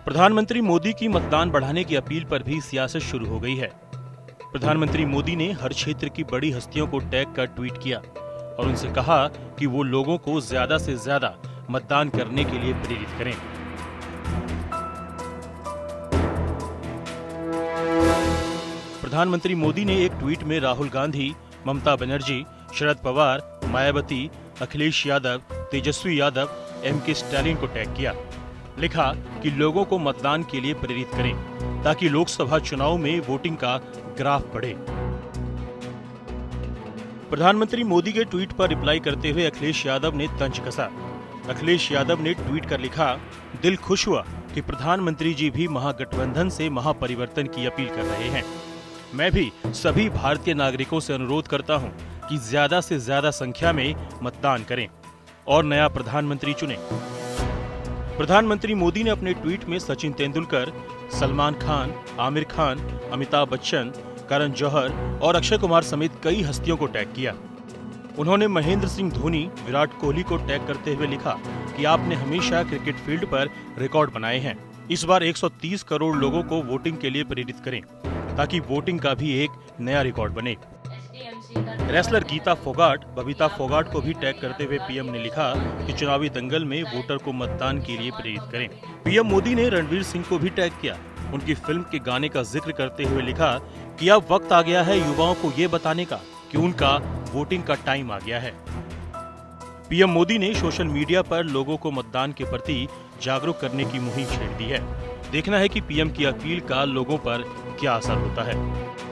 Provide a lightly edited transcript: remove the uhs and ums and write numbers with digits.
प्रधानमंत्री मोदी की मतदान बढ़ाने की अपील पर भी सियासत शुरू हो गई है। प्रधानमंत्री मोदी ने हर क्षेत्र की बड़ी हस्तियों को टैग कर ट्वीट किया और उनसे कहा कि वो लोगों को ज्यादा से ज्यादा मतदान करने के लिए प्रेरित करें। प्रधानमंत्री मोदी ने एक ट्वीट में राहुल गांधी, ममता बनर्जी, शरद पवार, मायावती, अखिलेश यादव, तेजस्वी यादव, एम.के. स्टालिन को टैग किया। लिखा कि लोगों को मतदान के लिए प्रेरित करें ताकि लोकसभा चुनाव में वोटिंग का ग्राफ बढ़े। प्रधानमंत्री मोदी के ट्वीट पर रिप्लाई करते हुए अखिलेश यादव ने तंज कसा। अखिलेश यादव ने ट्वीट कर लिखा, दिल खुश हुआ कि प्रधानमंत्री जी भी महागठबंधन से महापरिवर्तन की अपील कर रहे हैं। मैं भी सभी भारतीय नागरिकों से अनुरोध करता हूं कि ज्यादा से ज्यादा संख्या में मतदान करें और नया प्रधानमंत्री चुनें। प्रधानमंत्री मोदी ने अपने ट्वीट में सचिन तेंदुलकर, सलमान खान, आमिर खान, अमिताभ बच्चन, करण जौहर और अक्षय कुमार समेत कई हस्तियों को टैग किया। उन्होंने महेंद्र सिंह धोनी, विराट कोहली को टैग करते हुए लिखा कि आपने हमेशा क्रिकेट फील्ड पर रिकॉर्ड बनाए हैं। इस बार 130 करोड़ लोगों को वोटिंग के लिए प्रेरित करें ताकि वोटिंग का भी एक नया रिकॉर्ड बने। रेसलर गीता फोगाट, बबीता फोगाट को भी टैग करते हुए पीएम ने लिखा कि चुनावी दंगल में वोटर को मतदान के लिए प्रेरित करें। पीएम मोदी ने रणवीर सिंह को भी टैग किया। उनकी फिल्म के गाने का जिक्र करते हुए लिखा कि अब वक्त आ गया है युवाओं को ये बताने का कि उनका वोटिंग का टाइम आ गया है। पीएम मोदी ने सोशल मीडिया पर लोगों को मतदान के प्रति जागरूक करने की मुहिम छेड़ दी है। देखना है कि पीएम की अपील का लोगों पर क्या असर होता है।